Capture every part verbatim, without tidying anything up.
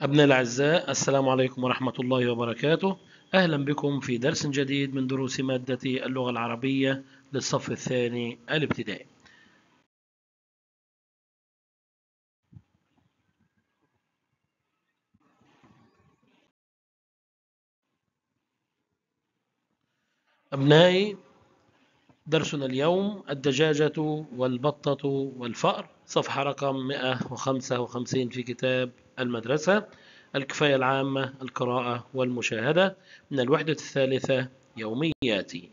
أبناء الأعزاء، السلام عليكم ورحمة الله وبركاته. أهلا بكم في درس جديد من دروس مادة اللغة العربية للصف الثاني الابتدائي. أبنائي، درسنا اليوم الدجاجة والبطة والفأر، صفحة رقم مئة وخمسة وخمسين في كتاب المدرسة، الكفاية العامة، القراءة والمشاهدة، من الوحدة الثالثة يومياتي.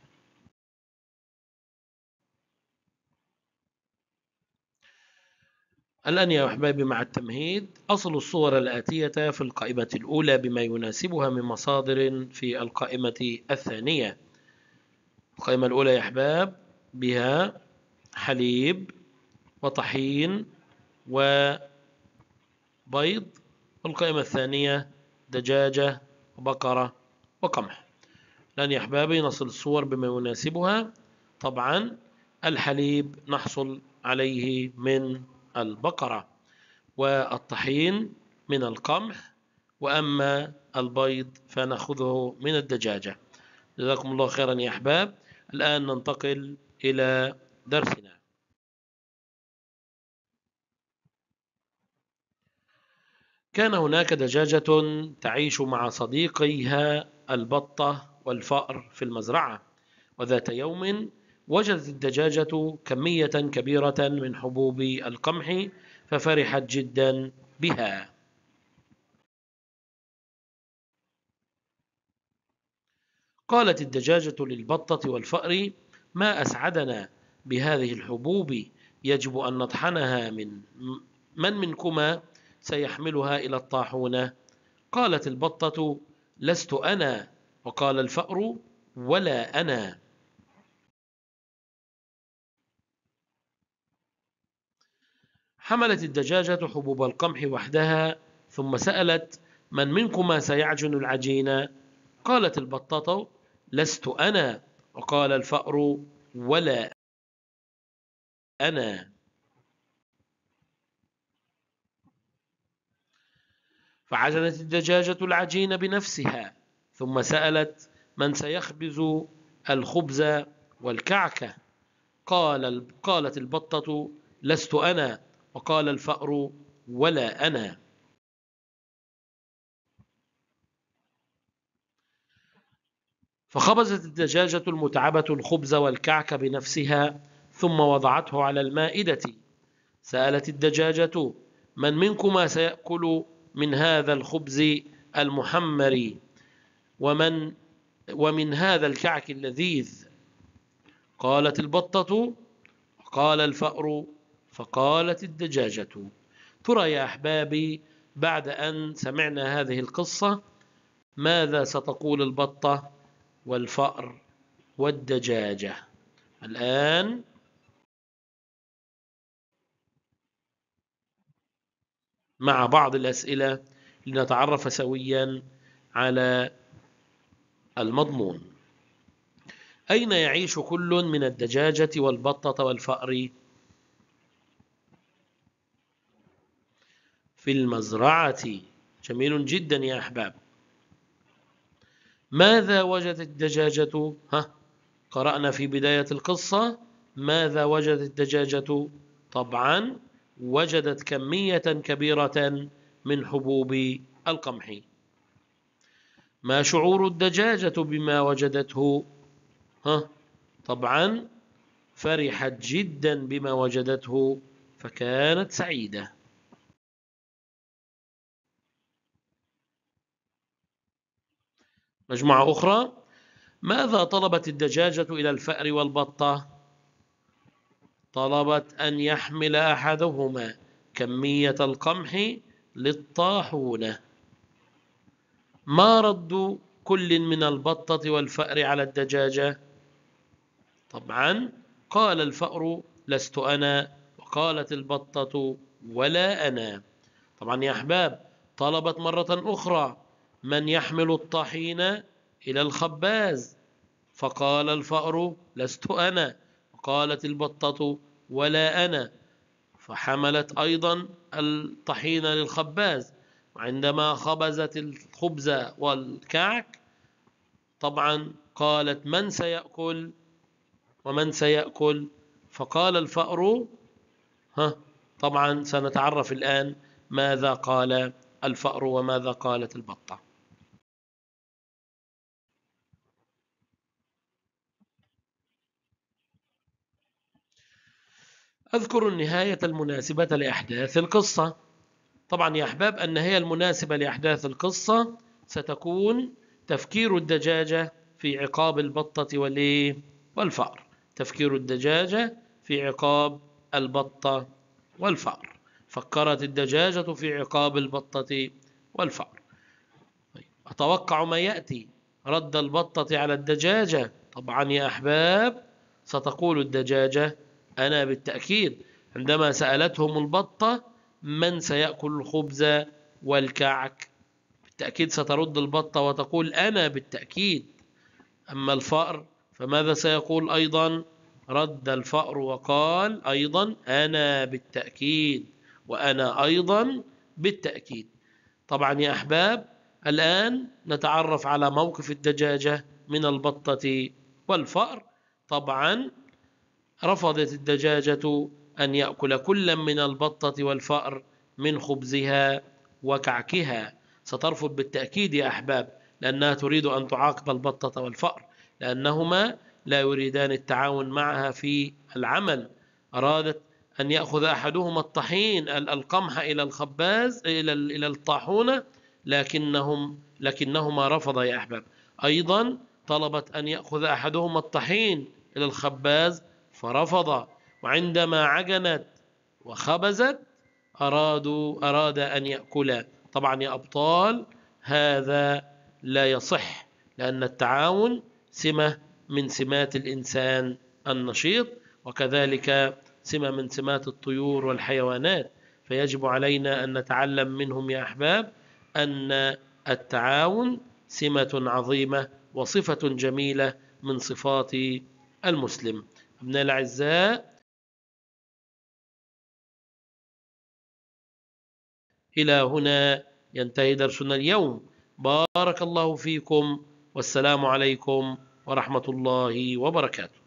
الآن يا أحبابي مع التمهيد، أصل الصور الآتية في القائمة الأولى بما يناسبها من مصادر في القائمة الثانية. القائمة الأولى يا أحباب بها حليب وطحين وبيض، والقائمة الثانية دجاجة وبقرة وقمح. الآن يا أحبابي نصل الصور بما يناسبها. طبعا الحليب نحصل عليه من البقرة، والطحين من القمح، وأما البيض فنأخذه من الدجاجة. جزاكم الله خيرا يا أحباب. الآن ننتقل إلى درسنا. كان هناك دجاجة تعيش مع صديقيها البطة والفأر في المزرعة، وذات يوم وجدت الدجاجة كمية كبيرة من حبوب القمح ففرحت جدا بها. قالت الدجاجة للبطة والفأر: ما أسعدنا بهذه الحبوب، يجب أن نطحنها. من من منكما سيحملها إلى الطاحونة؟ قالت البطة: لست أنا. وقال الفأر: ولا أنا. حملت الدجاجة حبوب القمح وحدها، ثم سألت: من منكما سيعجن العجين؟ قالت البطة: لست أنا. وقال الفأر: ولا أنا. فعجنت الدجاجة العجين بنفسها، ثم سألت: من سيخبز الخبز والكعكة؟ قال قالت البطة: لست أنا. وقال الفأر: ولا أنا. فخبزت الدجاجة المتعبة الخبز والكعك بنفسها، ثم وضعته على المائدة. سألت الدجاجة: من منكما سيأكل من هذا الخبز المحمر ومن ومن هذا الكعك اللذيذ؟ قالت البطة، وقال الفأر، فقالت الدجاجة. ترى يا أحبابي، بعد أن سمعنا هذه القصة ماذا ستقول البطة والفأر والدجاجة؟ الآن مع بعض الأسئلة لنتعرف سويا على المضمون. أين يعيش كل من الدجاجة والبطة والفأر؟ في المزرعة. جميل جدا يا أحباب. ماذا وجدت الدجاجة؟ ها، قرأنا في بداية القصة ماذا وجدت الدجاجة؟ طبعا وجدت كمية كبيرة من حبوب القمح. ما شعور الدجاجة بما وجدته؟ ها، طبعا فرحت جدا بما وجدته فكانت سعيدة. مجموعة أخرى: ماذا طلبت الدجاجة إلى الفأر والبطة؟ طلبت أن يحمل أحدهما كمية القمح للطاحونة. ما رد كل من البطة والفأر على الدجاجة؟ طبعا قال الفأر: لست أنا. وقالت البطة: ولا أنا. طبعا يا أحباب طلبت مرة أخرى من يحمل الطحين إلى الخباز، فقال الفأر: لست أنا. وقالت البطة: ولا أنا. فحملت أيضا الطحين للخباز، وعندما خبزت الخبز والكعك طبعا قالت من سيأكل ومن سيأكل، فقال الفأر ها طبعا سنتعرف الآن ماذا قال الفأر وماذا قالت البطة. أذكر النهاية المناسبة لأحداث القصة. طبعا يا أحباب النهاية المناسبة لأحداث القصة ستكون تفكير الدجاجة في عقاب البطة والفأر. تفكير الدجاجة في عقاب البطة والفأر. فكرت الدجاجة في عقاب البطة والفأر. أتوقع ما يأتي رد البطة على الدجاجة. طبعا يا أحباب ستقول الدجاجة أنا بالتأكيد. عندما سألتهم البطة من سيأكل الخبز والكعك بالتأكيد سترد البطة وتقول أنا بالتأكيد. أما الفأر فماذا سيقول أيضا؟ رد الفأر وقال أيضا أنا بالتأكيد وأنا أيضا بالتأكيد. طبعا يا أحباب الآن نتعرف على موقف الدجاجة من البطة والفأر. طبعا رفضت الدجاجة أن يأكل كل من البطة والفأر من خبزها وكعكها. سترفض بالتأكيد يا أحباب لأنها تريد أن تعاقب البطة والفأر لأنهما لا يريدان التعاون معها في العمل. أرادت أن يأخذ أحدهما الطحين القمح إلى الخباز إلى إلى الطاحونة لكنهم لكنهما رفضا يا أحباب. أيضا طلبت أن يأخذ أحدهما الطحين إلى الخباز فرفض. وعندما عجنت وخبزت أرادوا أراد أن يأكلا. طبعا يا أبطال هذا لا يصح لأن التعاون سمة من سمات الإنسان النشيط وكذلك سمة من سمات الطيور والحيوانات. فيجب علينا أن نتعلم منهم يا أحباب أن التعاون سمة عظيمة وصفة جميلة من صفات المسلم. أبناء الأعزاء إلى هنا ينتهي درسنا اليوم. بارك الله فيكم والسلام عليكم ورحمة الله وبركاته.